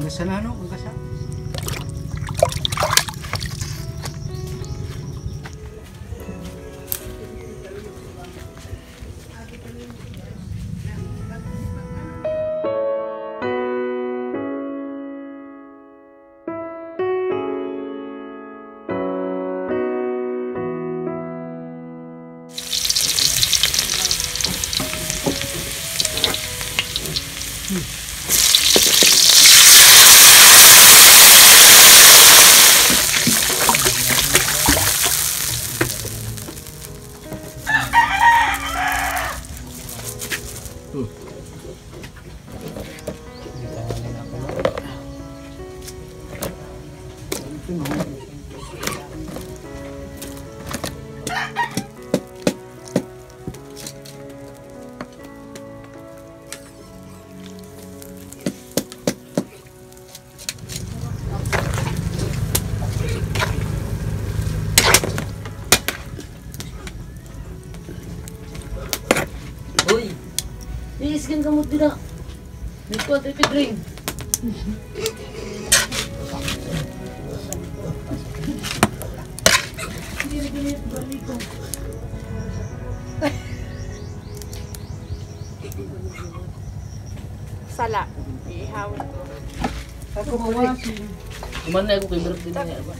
sana no, ang kasa. Uy, iiskan ka mo tidak. May kuha tayo pitring. Hindi na ganit balik ko. Sala. Ihawin ko. Ako mo Kuman na ako kay birthday na niya ba?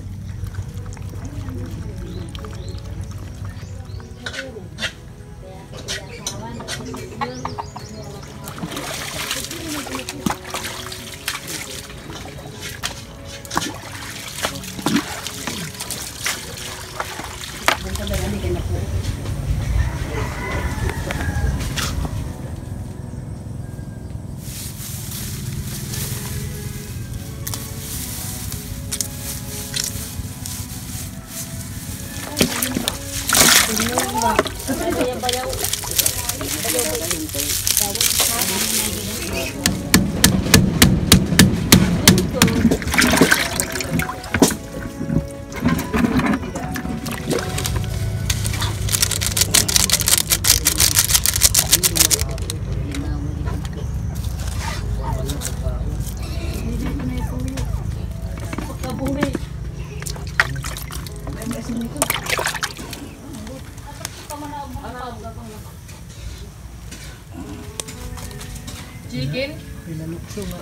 Chicken? pinalukso nga.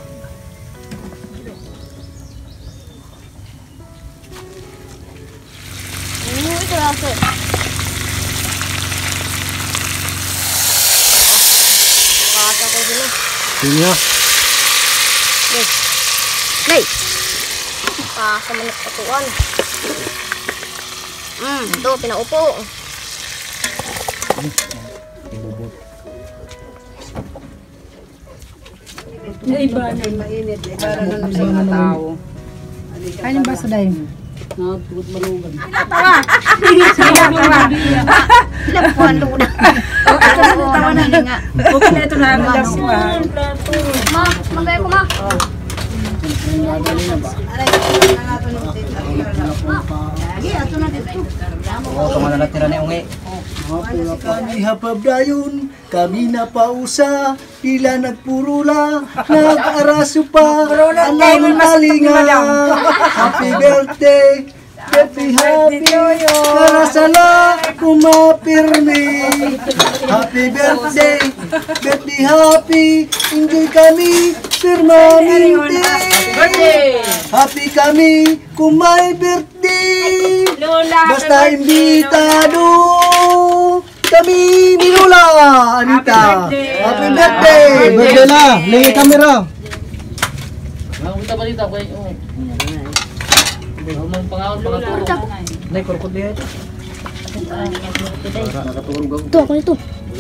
Ito lang sir. Bata ko dito. Pinya. Nay! Sa manok patuan. Ito, pinaupo. Ibubot. Iba na mainit. Iba na sa mga tao. Kanin ba sa dayon? Nakatugot malugan. Tawa! Lapuan luna. Tawa na nga. Okay na ito namin lang siya. Ma, magaya ko ma. Kung ano natira ni Ungi. Kami hapabdayon, kami napausa, pila nagpurula, nag-araso pa, alam nalinga. Happy birthday, happy karasala, kumapirmi. Happy birthday, happy, enjoy kami, permanente. Happy kami, kung may birthday, basta imbitado. Kami ni Lola, Anita. Happy birthday! Birthday na, lagi kamera. Kita balita ko yung mong pangawal pangaturo. Nay, kurkot liya ito. Ito, ako nito.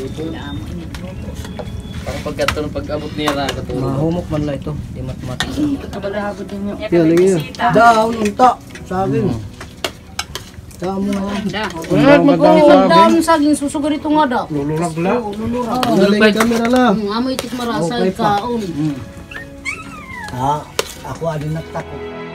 Parang pagkatulong pag-abot niya na katulong. Mahumok man lang ito, di matematik. Kabalahagod din niyo. Kaya lagi yun. Daon, unta, saging. Damo nga. Dami saging susugar ito nga daw. Lulurag lang. Lulurag kamera lang. Amo itik marasay kaon. Ako adin nagtakot.